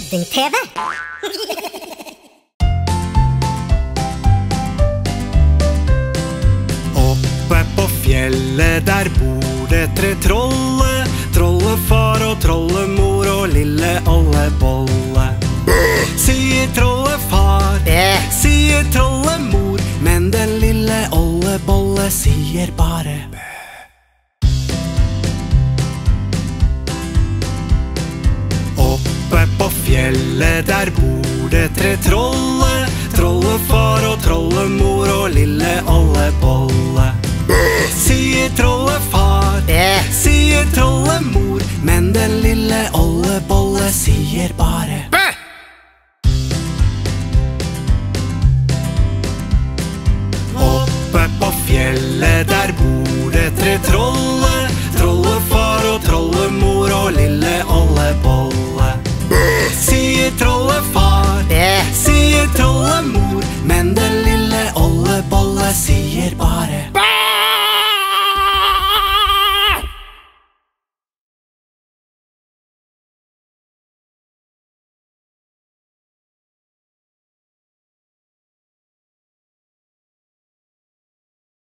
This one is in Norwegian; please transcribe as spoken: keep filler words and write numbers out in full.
Kjetting-T V. Oppe på fjellet der bor det tre trolle. Trollefar og trollemor og lille ollebolle. Sier trollefar, sier trollemor, men den lille ollebolle sier bare bæ. Oppe på fjellet der bor det tre trolle. Trollefar og trollemor og lille ollebolle. Sier trollefar, sier trollemor, men den lille ollebolle sier bare bæ. Oppe på fjellet der bor det tre trolle. Trollefar og trollemor og lille ollebolle. Sier trollefar, sier trollemor, men den lille ollebolle sier bare bæ.